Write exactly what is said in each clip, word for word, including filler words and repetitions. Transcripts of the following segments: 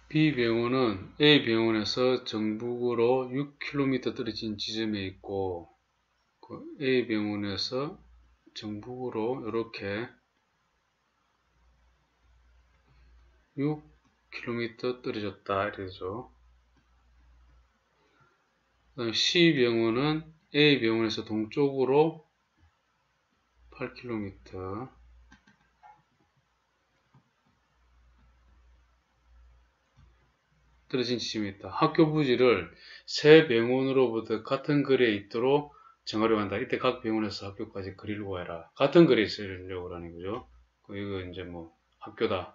B병원은 A병원에서 정북으로 육 킬로미터 떨어진 지점에 있고, 그 A병원에서 정북으로 이렇게 육 킬로미터 떨어졌다 이러죠. 그다음 C병원은 A병원에서 동쪽으로 팔 킬로미터 떨어진 지점에 있다. 학교 부지를 세 병원으로부터 같은 거리에 있도록 정하려고 한다. 이때 각 병원에서 학교까지 거리를 구해라. 같은 거리에 있으려고 하는 거죠. 이거 이제 뭐 학교다.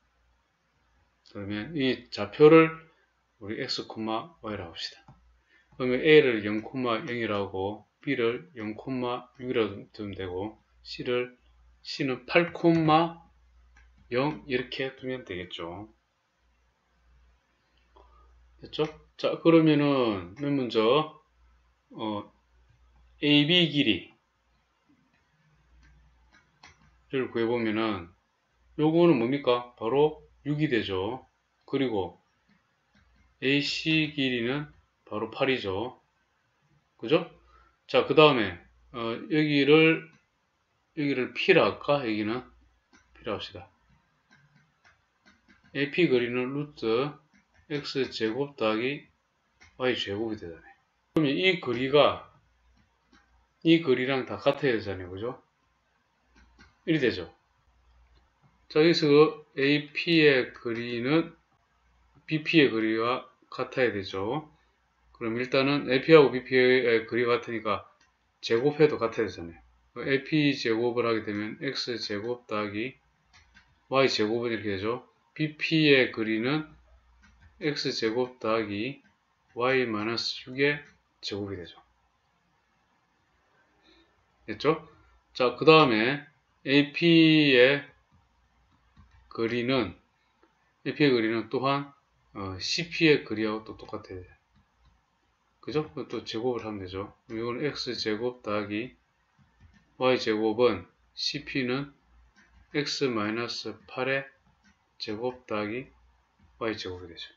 그러면 이 좌표를 우리 x, y라고 합시다. 그러면 a를 영, 영이라고 b를 영, 육이라고 두면 되고 c를 c는 팔, 영 이렇게 두면 되겠죠. 됐죠? 자, 그러면은 맨 먼저 어, 에이비 길이를 구해보면은 요거는 뭡니까? 바로 육이 되죠. 그리고 에이씨 길이는 바로 팔이죠. 그죠? 자, 그 다음에 어, 여기를 여기를 P라 할까? 여기는 P라 합시다. 에이피 거리는 루트 X제곱 더하기 Y제곱이 되잖아요. 그러면 이 거리가 이 거리랑 다 같아야 되잖아요. 그죠? 이리 되죠. 자, 여기서 에이피의 거리는 비피의 거리와 같아야 되죠. 그럼 일단은 에이피하고 비피의 거리가 같으니까 제곱해도 같아야 되잖아요. 에이피 제곱을 하게 되면 X제곱 더하기 Y제곱은 이렇게 되죠. 비피의 거리는 X제곱 더하기 Y-육의 제곱이 되죠. 됐죠? 자, 그 다음에 에이피의 거리는 에이피의 거리는 또한 어, 씨피의 거리하고 또 똑같아요. 그죠? 또 제곱을 하면 되죠. 이건 X제곱 더하기 Y제곱은 씨피는 X-팔의 제곱 더하기 Y제곱이 되죠.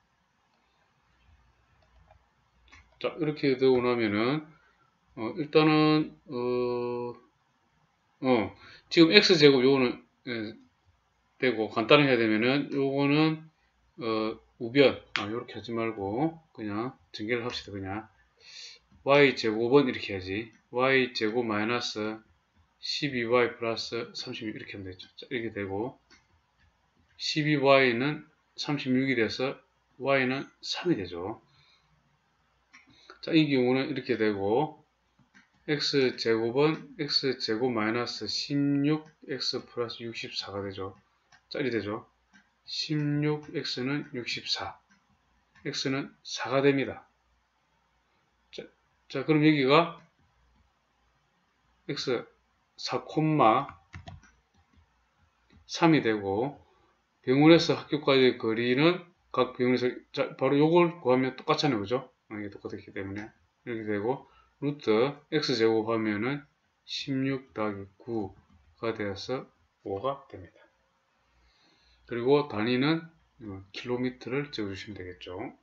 자, 이렇게 되고 나면은 어, 일단은 어, 어, 지금 X제곱 요거는 예, 되고 간단히 해야 되면은 요거는 어, 우변 아, 요렇게 하지 말고 그냥 전개를 합시다. 그냥 Y제곱은 이렇게 해야지. Y제곱 마이너스 십이 와이 플러스 삼십육 이렇게 하면 되죠. 자, 이렇게 되고 십이 와이는 삼십육이 돼서 Y는 삼이 되죠. 자, 이 경우는 이렇게 되고 X제곱은 X제곱 마이너스 십육 X 플러스 육십사가 되죠. 자, 이렇게 되죠. 십육 X는 육십사 X는 사가 됩니다. 자, 자 그럼 여기가 X 사, 삼이 되고 병원에서 학교까지의 거리는 각 병원에서 자, 바로 요걸 구하면 똑같잖아요. 그죠? 이게 똑같기 때문에 이렇게 되고 루트 X제곱 하면은 십육 더하기 구가 되어서 오가 됩니다. 그리고 단위는 킬로미터를 적어주시면 되겠죠.